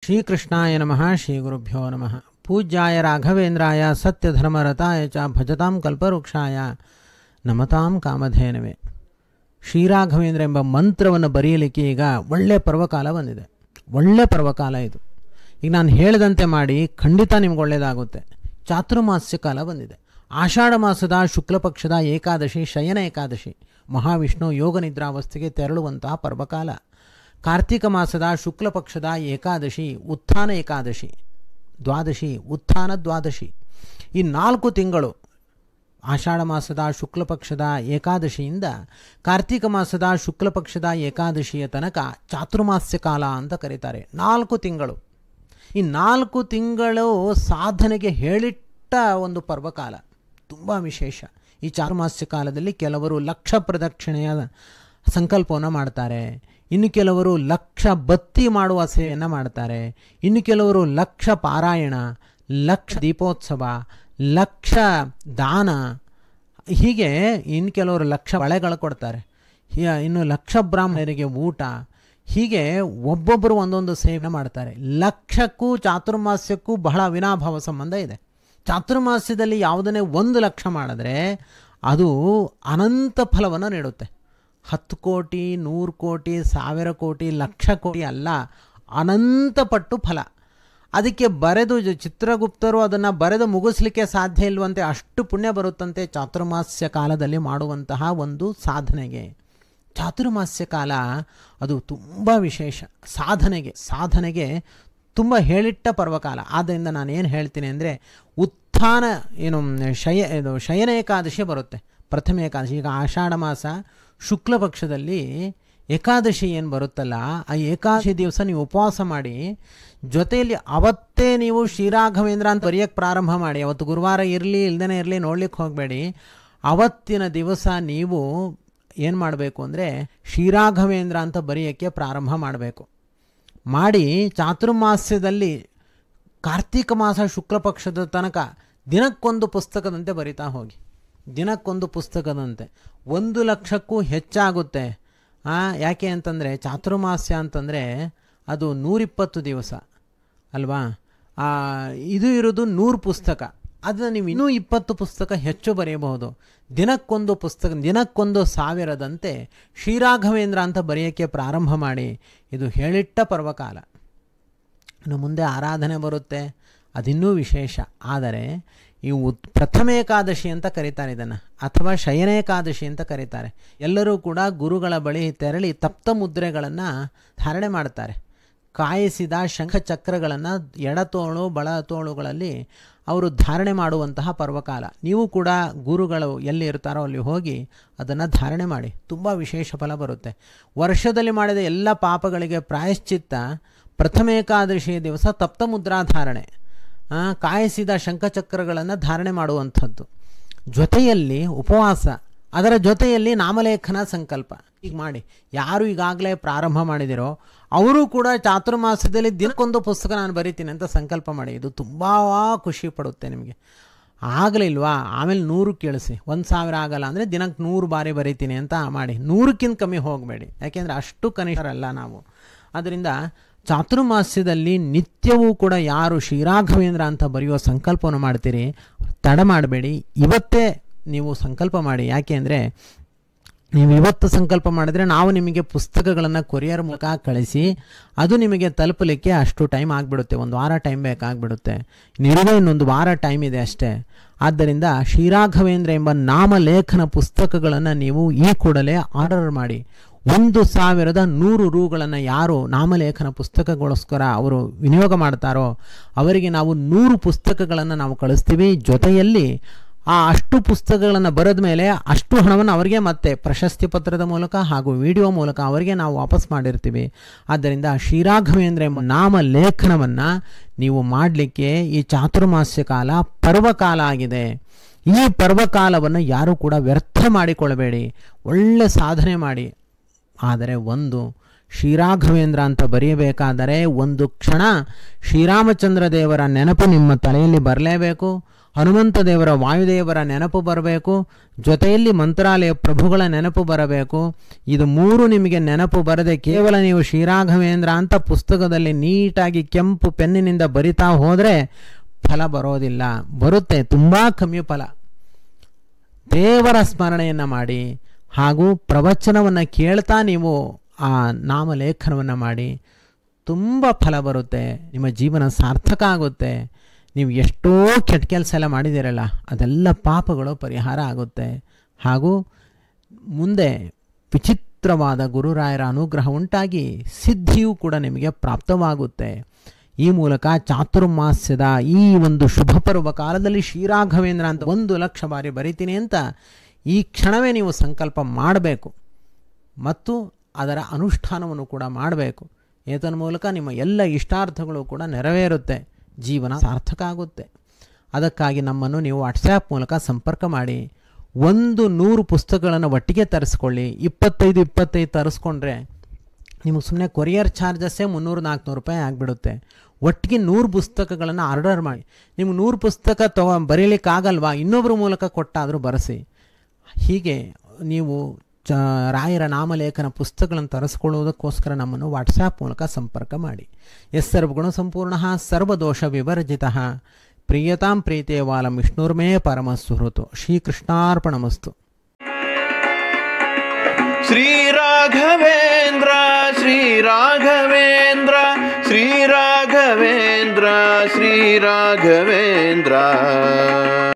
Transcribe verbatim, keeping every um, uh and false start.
ಶ್ರೀಕೃಷ್ಣಾಯ ನಮಃ. ಶ್ರೀ ಗುರುಭ್ಯೋ ನಮಃ. ಪೂಜ್ಯಾಯ ರಾಘವೇಂದ್ರಾಯ ಸತ್ಯಧರ್ಮರತಾಯ ಚ ಭಜತಾಂ ಕಲ್ಪವೃಕ್ಷಾಯ ನಮತಾಂ ಕಾಮಧೇನವೇ. ಶ್ರೀರಾಘವೇಂದ್ರ ಎಂಬ ಮಂತ್ರವನ್ನು ಬರೆಯಲಿಕ್ಕೆ ಈಗ ಒಳ್ಳೆ ಪರ್ವಕಾಲ ಬಂದಿದೆ. ಒಳ್ಳೆ ಪರ್ವಕಾಲ ಇದು. ಈಗ ನಾನು ಹೇಳಿದಂತೆ ಮಾಡಿ ಖಂಡಿತ ನಿಮ್ಗೆ ಒಳ್ಳೆಯದಾಗುತ್ತೆ. ಚಾತುರ್ಮಾಸ್ಯ ಕಾಲ ಬಂದಿದೆ. ಆಷಾಢ ಮಾಸದ ಶುಕ್ಲಪಕ್ಷದ ಏಕಾದಶಿ ಶಯನ ಏಕಾದಶಿ, ಮಹಾವಿಷ್ಣು ಯೋಗ ನಿದ್ರಾವಸ್ಥೆಗೆ ತೆರಳುವಂತಹ ಪರ್ವಕಾಲ. ಕಾರ್ತಿಕ ಮಾಸದ ಶುಕ್ಲಪಕ್ಷದ ಏಕಾದಶಿ ಉತ್ಥಾನ ಏಕಾದಶಿ, ದ್ವಾದಶಿ ಉತ್ಥಾನ ದ್ವಾದಶಿ. ಈ ನಾಲ್ಕು ತಿಂಗಳು ಆಷಾಢ ಮಾಸದ ಶುಕ್ಲಪಕ್ಷದ ಏಕಾದಶಿಯಿಂದ ಕಾರ್ತಿಕ ಮಾಸದ ಶುಕ್ಲಪಕ್ಷದ ಏಕಾದಶಿಯ ತನಕ ಚಾತುರ್ಮಾಸ್ಯ ಕಾಲ ಅಂತ ಕರೀತಾರೆ. ನಾಲ್ಕು ತಿಂಗಳು. ಈ ನಾಲ್ಕು ತಿಂಗಳು ಸಾಧನೆಗೆ ಹೇಳಿಟ್ಟ ಒಂದು ಪರ್ವಕಾಲ, ತುಂಬ ವಿಶೇಷ. ಈ ಚಾತುರ್ಮಾಸ್ಯ ಕಾಲದಲ್ಲಿ ಕೆಲವರು ಲಕ್ಷ ಪ್ರದಕ್ಷಿಣೆಯ ಸಂಕಲ್ಪವನ್ನು ಮಾಡ್ತಾರೆ, ಇನ್ನು ಕೆಲವರು ಲಕ್ಷ ಬತ್ತಿ ಮಾಡುವ ಸೇವೆಯನ್ನು ಮಾಡ್ತಾರೆ, ಇನ್ನು ಕೆಲವರು ಲಕ್ಷ ಪಾರಾಯಣ, ಲಕ್ಷ ದೀಪೋತ್ಸವ, ಲಕ್ಷ ದಾನ, ಹೀಗೆ ಇನ್ನು ಕೆಲವರು ಲಕ್ಷ ಬಳೆಗಳು ಕೊಡ್ತಾರೆ, ಇನ್ನು ಲಕ್ಷ ಬ್ರಾಹ್ಮಣರಿಗೆ ಊಟ, ಹೀಗೆ ಒಬ್ಬೊಬ್ಬರು ಒಂದೊಂದು ಸೇವೆ ಮಾಡ್ತಾರೆ. ಲಕ್ಷಕ್ಕೂ ಚಾತುರ್ಮಾಸ್ಯಕ್ಕೂ ಬಹಳ ಅವಿನಾಭಾವ ಸಂಬಂಧ ಇದೆ. ಚಾತುರ್ಮಾಸ್ಯದಲ್ಲಿ ಯಾವುದನ್ನೇ ಒಂದು ಲಕ್ಷ ಮಾಡಿದ್ರೆ ಅದು ಅನಂತ ಫಲವನ್ನು ನೀಡುತ್ತೆ. ಹತ್ತು ಕೋಟಿ, ನೂರು ಕೋಟಿ, ಸಾವಿರ ಕೋಟಿ, ಲಕ್ಷ ಕೋಟಿ ಅಲ್ಲ, ಅನಂತ ಪಟ್ಟು ಫಲ. ಅದಕ್ಕೆ ಬರೆದು ಚಿತ್ರಗುಪ್ತರು ಅದನ್ನು ಬರೆದು ಮುಗಿಸ್ಲಿಕ್ಕೆ ಸಾಧ್ಯ ಇಲ್ವಂತೆ, ಅಷ್ಟು ಪುಣ್ಯ ಬರುತ್ತಂತೆ ಚಾತುರ್ಮಾಸ್ಯ ಕಾಲದಲ್ಲಿ ಮಾಡುವಂತಹ ಒಂದು ಸಾಧನೆಗೆ. ಚಾತುರ್ಮಾಸ್ಯ ಕಾಲ ಅದು ತುಂಬ ವಿಶೇಷ. ಸಾಧನೆಗೆ ಸಾಧನೆಗೆ ತುಂಬ ಹೇಳಿಟ್ಟ ಪರ್ವಕಾಲ. ಆದ್ದರಿಂದ ನಾನು ಏನು ಹೇಳ್ತೀನಿ ಅಂದರೆ, ಉತ್ಥಾನ ಏನು ಶಯ ಇದು ಶಯನ ಏಕಾದಶಿ ಬರುತ್ತೆ, ಪ್ರಥಮ ಏಕಾದಶಿ. ಈಗ ಆಷಾಢ ಮಾಸ ಶುಕ್ಲ ಪಕ್ಷದಲ್ಲಿ ಏಕಾದಶಿ ಏನು ಬರುತ್ತಲ್ಲ, ಆ ಏಕಾದಶಿ ದಿವಸ ನೀವು ಉಪವಾಸ ಮಾಡಿ, ಜೊತೆಯಲ್ಲಿ ಅವತ್ತೇ ನೀವು ಶ್ರೀರಾಘವೇಂದ್ರ ಅಂತ ಬರೆಯೋಕ್ಕೆ ಪ್ರಾರಂಭ ಮಾಡಿ. ಅವತ್ತು ಗುರುವಾರ ಇರಲಿ ಇಲ್ದೇ ಇರಲಿ ನೋಡ್ಲಿಕ್ಕೆ ಹೋಗಬೇಡಿ. ಅವತ್ತಿನ ದಿವಸ ನೀವು ಏನು ಮಾಡಬೇಕು ಅಂದರೆ ಶ್ರೀರಾಘವೇಂದ್ರ ಅಂತ ಬರೆಯೋಕ್ಕೆ ಪ್ರಾರಂಭ ಮಾಡಬೇಕು. ಮಾಡಿ ಚಾತುರ್ಮಾಸ್ಯದಲ್ಲಿ ಕಾರ್ತಿಕ ಮಾಸ ಶುಕ್ಲ ಪಕ್ಷದ ತನಕ ದಿನಕ್ಕೊಂದು ಪುಸ್ತಕದಂತೆ ಬರಿತಾ ಹೋಗಿ. ದಿನಕ್ಕೊಂದು ಪುಸ್ತಕದಂತೆ ಒಂದು ಲಕ್ಷಕ್ಕೂ ಹೆಚ್ಚಾಗುತ್ತೆ. ಯಾಕೆ ಅಂತಂದರೆ ಚಾತುರ್ಮಾಸ್ಯ ಅಂತಂದರೆ ಅದು ನೂರಿಪ್ಪತ್ತು ದಿವಸ ಅಲ್ವಾ. ಇದು ಇರೋದು ನೂರು ಪುಸ್ತಕ. ಅದನ್ನು ನೀವು ಇನ್ನೂ ಇಪ್ಪತ್ತು ಪುಸ್ತಕ ಹೆಚ್ಚು ಬರೆಯಬಹುದು. ದಿನಕ್ಕೊಂದು ಪುಸ್ತಕ, ದಿನಕ್ಕೊಂದು ಸಾವಿರದಂತೆ ಶ್ರೀರಾಘವೇಂದ್ರ ಅಂತ ಬರೆಯೋಕ್ಕೆ ಪ್ರಾರಂಭ ಮಾಡಿ. ಇದು ಹೇಳಿಟ್ಟ ಪರ್ವಕಾಲ. ಇನ್ನು ಮುಂದೆ ಆರಾಧನೆ ಬರುತ್ತೆ, ಅದಿನ್ನೂ ವಿಶೇಷ. ಆದರೆ ಈ ಉತ್ ಪ್ರಥಮ ಏಕಾದಶಿ ಅಂತ ಕರೀತಾರೆ ಇದನ್ನು, ಅಥವಾ ಶಯನೇಕಾದಶಿ ಅಂತ ಕರೀತಾರೆ. ಎಲ್ಲರೂ ಕೂಡ ಗುರುಗಳ ಬಳಿ ತೆರಳಿ ತಪ್ತ ಮುದ್ರೆಗಳನ್ನು ಧಾರಣೆ ಮಾಡ್ತಾರೆ. ಕಾಯಿಸಿದ ಶಂಖಚಕ್ರಗಳನ್ನು ಎಡತೋಳು ಬಳತೋಳುಗಳಲ್ಲಿ ಅವರು ಧಾರಣೆ ಮಾಡುವಂತಹ ಪರ್ವಕಾಲ. ನೀವು ಕೂಡ ಗುರುಗಳು ಎಲ್ಲಿ ಇರ್ತಾರೋ ಅಲ್ಲಿ ಹೋಗಿ ಅದನ್ನು ಧಾರಣೆ ಮಾಡಿ, ತುಂಬ ವಿಶೇಷ ಫಲ ಬರುತ್ತೆ. ವರ್ಷದಲ್ಲಿ ಮಾಡಿದ ಎಲ್ಲ ಪಾಪಗಳಿಗೆ ಪ್ರಾಯಶ್ಚಿತ್ತ ಪ್ರಥಮ ಏಕಾದಶಿಯ ದಿವಸ ತಪ್ತ ಮುದ್ರಾಧಾರಣೆ, ಕಾಯಿಸಿದ ಶಂಖಚಕ್ರಗಳನ್ನು ಧಾರಣೆ ಮಾಡುವಂಥದ್ದು, ಜೊತೆಯಲ್ಲಿ ಉಪವಾಸ, ಅದರ ಜೊತೆಯಲ್ಲಿ ನಾಮಲೇಖನ ಸಂಕಲ್ಪ. ಈಗ ಮಾಡಿ. ಯಾರು ಈಗಾಗಲೇ ಪ್ರಾರಂಭ ಮಾಡಿದಿರೋ ಅವರು ಕೂಡ ಚಾತುರ್ಮಾಸದಲ್ಲಿ ದಿನಕ್ಕೊಂದು ಪುಸ್ತಕ ನಾನು ಬರಿತೀನಿ ಅಂತ ಸಂಕಲ್ಪ ಮಾಡಿ. ಇದು ತುಂಬ ಖುಷಿ ಪಡುತ್ತೆ ನಿಮಗೆ. ಆಗಲಿಲ್ವಾ ಆಮೇಲೆ ನೂರು ಕೇಳಿಸಿ, ಒಂದು ಸಾವಿರ ಆಗಲ್ಲ ಅಂದರೆ ದಿನಕ್ಕೆ ನೂರು ಬಾರಿ ಬರಿತೀನಿ ಅಂತ ಮಾಡಿ. ನೂರಕ್ಕಿಂತ ಕಮ್ಮಿ ಹೋಗಬೇಡಿ, ಯಾಕೆಂದರೆ ಅಷ್ಟು ಕನಿಷ್ಠರಲ್ಲ ನಾವು. ಅದರಿಂದ ಚಾತುರ್ಮಾಸ್ಯದಲ್ಲಿ ನಿತ್ಯವೂ ಕೂಡ ಯಾರು ಶ್ರೀರಾಘವೇಂದ್ರ ಅಂತ ಬರೆಯುವ ಸಂಕಲ್ಪವನ್ನು ಮಾಡ್ತೀರಿ, ತಡ ಮಾಡಬೇಡಿ, ಇವತ್ತೇ ನೀವು ಸಂಕಲ್ಪ ಮಾಡಿ. ಯಾಕೆ ಅಂದರೆ ನೀವು ಇವತ್ತು ಸಂಕಲ್ಪ ಮಾಡಿದ್ರೆ ನಾವು ನಿಮಗೆ ಪುಸ್ತಕಗಳನ್ನು ಕೊರಿಯರ್ ಮೂಲಕ ಕಳಿಸಿ ಅದು ನಿಮಗೆ ತಲುಪಲಿಕ್ಕೆ ಅಷ್ಟು ಟೈಮ್ ಆಗಿಬಿಡುತ್ತೆ. ಒಂದು ವಾರ ಟೈಮ್ ಬೇಕಾಗ್ಬಿಡುತ್ತೆ. ನಿರುವೆ ಇನ್ನೊಂದು ವಾರ ಟೈಮ್ ಇದೆ ಅಷ್ಟೇ. ಆದ್ದರಿಂದ ಶ್ರೀರಾಘವೇಂದ್ರ ಎಂಬ ನಾಮಲೇಖನ ಪುಸ್ತಕಗಳನ್ನು ನೀವು ಈ ಕೂಡಲೇ ಆರ್ಡರ್ ಮಾಡಿ. ಒಂದು ಸಾವಿರದ ನೂರು ರೂಗಳನ್ನು ಯಾರು ನಾಮಲೇಖನ ಪುಸ್ತಕಗೋಸ್ಕರ ಅವರು ವಿನಿಯೋಗ ಮಾಡ್ತಾರೋ ಅವರಿಗೆ ನಾವು ನೂರು ಪುಸ್ತಕಗಳನ್ನು ನಾವು ಕಳಿಸ್ತೀವಿ. ಜೊತೆಯಲ್ಲಿ ಆ ಅಷ್ಟು ಪುಸ್ತಕಗಳನ್ನು ಬರೆದ ಮೇಲೆ ಅಷ್ಟು ಹಣವನ್ನು ಅವರಿಗೆ ಮತ್ತೆ ಪ್ರಶಸ್ತಿ ಪತ್ರದ ಮೂಲಕ ಹಾಗೂ ವಿಡಿಯೋ ಮೂಲಕ ಅವರಿಗೆ ನಾವು ವಾಪಸ್ ಮಾಡಿರ್ತೀವಿ. ಆದ್ದರಿಂದ ಶ್ರೀರಾಘವೇಂದ್ರ ಎಂಬ ನಾಮಲೇಖನವನ್ನು ನೀವು ಮಾಡಲಿಕ್ಕೆ ಈ ಚಾತುರ್ಮಾಸ್ಯ ಕಾಲ ಪರ್ವಕಾಲ ಆಗಿದೆ. ಈ ಪರ್ವಕಾಲವನ್ನು ಯಾರೂ ಕೂಡ ವ್ಯರ್ಥ ಮಾಡಿಕೊಳ್ಳಬೇಡಿ, ಒಳ್ಳೆ ಸಾಧನೆ ಮಾಡಿ. ಆದರೆ ಒಂದು ಶ್ರೀರಾಘವೇಂದ್ರ ಅಂತ ಬರೆಯಬೇಕಾದರೆ ಒಂದು ಕ್ಷಣ ಶ್ರೀರಾಮಚಂದ್ರ ದೇವರ ನೆನಪು ನಿಮ್ಮ ತಲೆಯಲ್ಲಿ ಬರಲೇಬೇಕು. ಹನುಮಂತ ದೇವರ ವಾಯುದೇವರ ನೆನಪು ಬರಬೇಕು. ಜೊತೆಯಲ್ಲಿ ಮಂತ್ರಾಲಯ ಪ್ರಭುಗಳ ನೆನಪು ಬರಬೇಕು. ಇದು ಮೂರು ನಿಮಗೆ ನೆನಪು ಬರದೆ ಕೇವಲ ನೀವು ಶ್ರೀರಾಘವೇಂದ್ರ ಅಂತ ಪುಸ್ತಕದಲ್ಲಿ ನೀಟಾಗಿ ಕೆಂಪು ಪೆನ್ನಿನಿಂದ ಬರಿತಾ ಹೋದರೆ ಫಲ ಬರೋದಿಲ್ಲ. ಬರುತ್ತೆ, ತುಂಬ ಕಮ್ಮಿ ಫಲ. ದೇವರ ಸ್ಮರಣೆಯನ್ನು ಮಾಡಿ ಹಾಗೂ ಪ್ರವಚನವನ್ನು ಕೇಳ್ತಾ ನೀವು ಆ ನಾಮಲೇಖನವನ್ನು ಮಾಡಿ ತುಂಬ ಫಲ ಬರುತ್ತೆ. ನಿಮ್ಮ ಜೀವನ ಸಾರ್ಥಕ ಆಗುತ್ತೆ. ನೀವು ಎಷ್ಟೋ ಕೆಟ್ಟ ಕೆಲಸ ಎಲ್ಲ ಮಾಡಿದ್ದೀರಲ್ಲ ಅದೆಲ್ಲ ಪಾಪಗಳು ಪರಿಹಾರ ಆಗುತ್ತೆ. ಹಾಗೂ ಮುಂದೆ ವಿಚಿತ್ರವಾದ ಗುರುರಾಯರ ಅನುಗ್ರಹ ಉಂಟಾಗಿ ಸಿದ್ಧಿಯೂ ಕೂಡ ನಿಮಗೆ ಪ್ರಾಪ್ತವಾಗುತ್ತೆ. ಈ ಮೂಲಕ ಚಾತುರ್ಮಾಸ್ಯದ ಈ ಒಂದು ಶುಭ ಪರ್ವ ಕಾಲದಲ್ಲಿ ಶ್ರೀರಾಘವೇಂದ್ರ ಅಂತ ಒಂದು ಲಕ್ಷ ಬಾರಿ ಬರಿತೀನಿ ಅಂತ ಈ ಕ್ಷಣವೇ ನೀವು ಸಂಕಲ್ಪ ಮಾಡಬೇಕು ಮತ್ತು ಅದರ ಅನುಷ್ಠಾನವನ್ನು ಕೂಡ ಮಾಡಬೇಕು. ಏತನ ಮೂಲಕ ನಿಮ್ಮ ಎಲ್ಲ ಇಷ್ಟಾರ್ಥಗಳು ಕೂಡ ನೆರವೇರುತ್ತೆ, ಜೀವನ ಸಾರ್ಥಕ ಆಗುತ್ತೆ. ಅದಕ್ಕಾಗಿ ನಮ್ಮನ್ನು ನೀವು ವಾಟ್ಸ್ಯಾಪ್ ಮೂಲಕ ಸಂಪರ್ಕ ಮಾಡಿ. ಒಂದು ನೂರು ಪುಸ್ತಕಗಳನ್ನು ಒಟ್ಟಿಗೆ ತರಿಸ್ಕೊಳ್ಳಿ. ಇಪ್ಪತ್ತೈದು ಇಪ್ಪತ್ತೈದು ತರಿಸ್ಕೊಂಡ್ರೆ ನಿಮಗೆ ಸುಮ್ಮನೆ ಕೊರಿಯರ್ ಚಾರ್ಜಸ್ಸೇ ಮುನ್ನೂರು ನಾಲ್ಕುನೂರು ರೂಪಾಯಿ ಆಗಿಬಿಡುತ್ತೆ. ಒಟ್ಟಿಗೆ ನೂರು ಪುಸ್ತಕಗಳನ್ನು ಆರ್ಡರ್ ಮಾಡಿ. ನಿಮ್ಗೆ ನೂರು ಪುಸ್ತಕ ತಗೊ ಬರೀಲಿಕ್ಕಾಗಲ್ವಾ, ಇನ್ನೊಬ್ಬರ ಮೂಲಕ ಕೊಟ್ಟಾದರೂ ಬರೆಸಿ. ಹೀಗೆ ನೀವು ಚ ರಾಯರ ನಾಮಲೇಖನ ಪುಸ್ತಕಗಳನ್ನು ತರಿಸ್ಕೊಳ್ಳೋದಕ್ಕೋಸ್ಕರ ನಮ್ಮನ್ನು ವಾಟ್ಸಾಪ್ ಮೂಲಕ ಸಂಪರ್ಕ ಮಾಡಿ. ಎಸ್ ಸರ್ವಗುಣ ಸಂಪೂರ್ಣ ಸರ್ವದೋಷ ವಿವರ್ಜಿತ ಪ್ರಿಯತಾಂ ಪ್ರೀತಿಯವಾಲಂ ವಿಷ್ಣುರ್ಮೇ ಪರಮ ಸುಹೃತು. ಶ್ರೀಕೃಷ್ಣಾರ್ಪಣಮಸ್ತು. ಶ್ರೀರಾಘವೇಂದ್ರ ಶ್ರೀರಾಘವೇಂದ್ರ ಶ್ರೀರಾಘವೇಂದ್ರ ಶ್ರೀರಾಘವೇಂದ್ರ